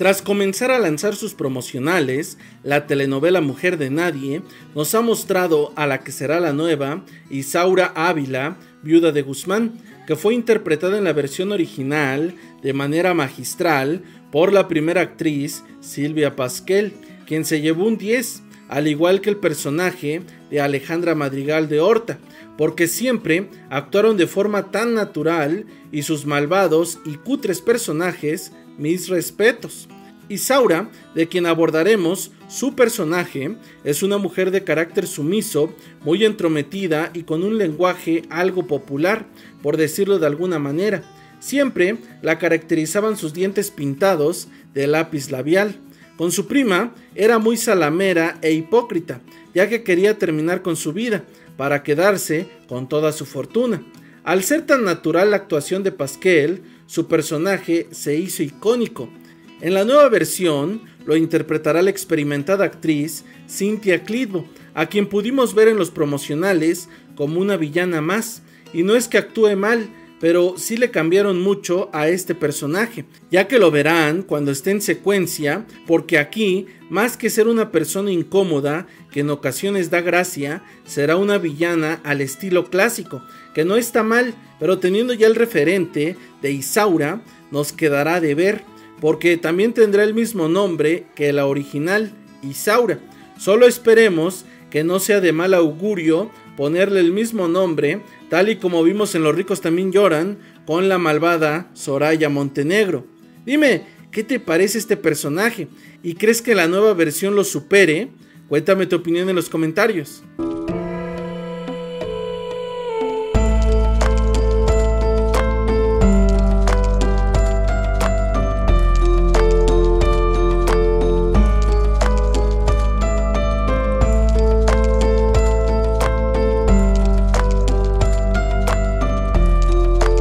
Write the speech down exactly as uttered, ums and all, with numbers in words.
Tras comenzar a lanzar sus promocionales, la telenovela Mujer de Nadie nos ha mostrado a la que será la nueva Isaura Ávila, viuda de Guzmán, que fue interpretada en la versión original de manera magistral por la primera actriz Silvia Pasquel, quien se llevó un diez, al igual que el personaje de Alejandra Madrigal de Horta, porque siempre actuaron de forma tan natural y sus malvados y cutres personajes, mis respetos. Isaura, de quien abordaremos su personaje, es una mujer de carácter sumiso, muy entrometida y con un lenguaje algo popular, por decirlo de alguna manera. Siempre la caracterizaban sus dientes pintados de lápiz labial. Con su prima era muy salamera e hipócrita, ya que quería terminar con su vida para quedarse con toda su fortuna. Al ser tan natural la actuación de Pasquel, su personaje se hizo icónico. En la nueva versión lo interpretará la experimentada actriz Cynthia Clitbo, a quien pudimos ver en los promocionales como una villana más, y no es que actúe mal, pero sí le cambiaron mucho a este personaje, ya que lo verán cuando esté en secuencia, porque aquí, más que ser una persona incómoda, que en ocasiones da gracia, será una villana al estilo clásico, que no está mal, pero teniendo ya el referente de Isaura, nos quedará de ver, porque también tendrá el mismo nombre que la original, Isaura. Solo esperemos que no sea de mal augurio ponerle el mismo nombre, tal y como vimos en Los ricos también lloran, con la malvada Soraya Montenegro. Dime, ¿qué te parece este personaje? ¿Y crees que la nueva versión lo supere? Cuéntame tu opinión en los comentarios.